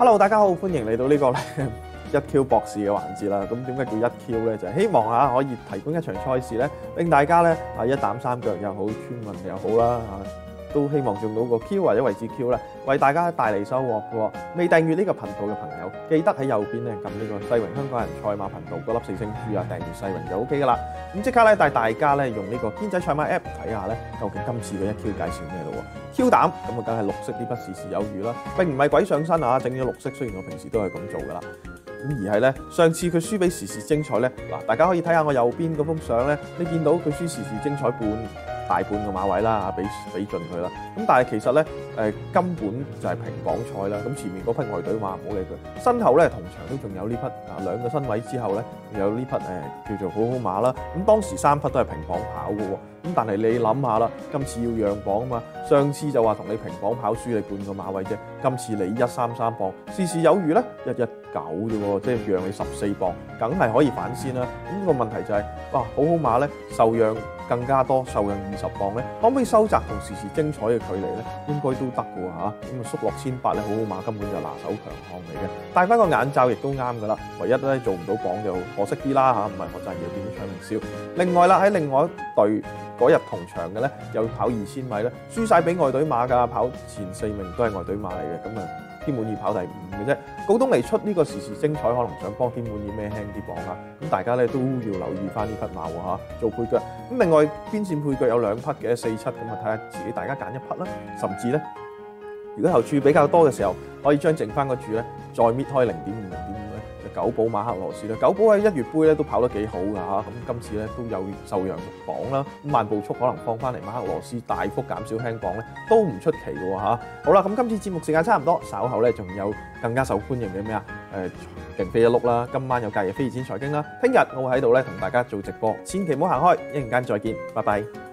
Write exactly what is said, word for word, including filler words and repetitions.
Hello， 大家好，歡迎嚟到呢個咧一 Q 博士嘅環節啦。咁點解叫一 Q 咧？就係、是、希望啊可以提供一場賽事咧，令大家咧啊一膽三腳又好，村民又好啦啊，都希望中到個 Q 或者位置 Q 咧，為大家帶嚟收穫嘅。未訂閱呢個頻道嘅朋友，記得喺右邊咧撳呢個世榮香港人賽馬頻道嗰粒四星珠啊，訂閱世榮就 O K 噶啦。咁即刻咧帶大家咧用呢個堅仔賽馬 App 睇下咧，究竟今次嘅一 Q 介紹咩咯？Q 膽咁啊，梗係綠色呢筆事事有餘啦，並唔係鬼上身啊，整咗綠色，雖然我平時都係咁做噶啦。咁而係咧，上次佢輸俾時時精彩咧，嗱，大家可以睇下我右邊嗰幅相咧，你見到佢輸時時精彩半大半個馬位啦，嚇，俾俾盡佢啦。咁但係其實咧，誒根本就係平磅賽啦。咁前面嗰匹外隊馬唔好理佢，身後咧同場都仲有呢匹啊兩個身位之後咧，有呢匹誒、呃、叫做好好馬啦。咁當時三匹都係平磅跑嘅喎。咁但係你諗下啦，今次要讓磅啊嘛，上次就話同你平磅跑輸你半個馬位啫，今次你一三三磅，事事有餘咧，一一九啫喎，即係讓你十四磅，梗係可以反先啦。咁、這個問題就係、是，哇，好好馬咧受讓更加多，受讓二十磅咧，可唔可以收窄同時時精彩嘅距離咧？應該都得嘅喎嚇。咁啊縮落千八咧，好好馬根本就拿手強項嚟嘅，戴翻個眼罩亦都啱噶啦。唯一咧做唔到磅就可惜啲啦嚇，唔係我就係要變咗搶名少。另外啦，喺另外一隊嗰日同場嘅咧，又跑二千米咧，輸晒俾外隊馬㗎，跑前四名都係外隊馬嚟嘅，咁啊天滿意跑第五嘅啫。告東尼出呢個時時精彩，可能想幫天滿意孭輕啲磅啊，咁大家咧都要留意翻呢匹馬喎嚇，做配腳。咁另外邊線配腳有兩匹嘅四七，咁啊睇下自己大家揀一匹啦，甚至咧如果後注比較多嘅時候，可以將剩翻個注咧再搣開零點五零點五咧，就九寶馬克羅斯啦。九寶喺一月杯咧都跑得幾好㗎嚇，咁今次咧都有受讓磅啦，咁慢步速可能放翻嚟馬克羅斯大幅減少輕磅咧都唔出奇嘅喎嚇。好啦，咁今次節目時間差唔多，稍後咧仲有更加受歡迎嘅咩啊？誒勁飛一碌啦，今晚有隔夜飛二千財經啦，聽日我會喺度咧同大家做直播，千祈唔好行開，一陣間再見，拜拜。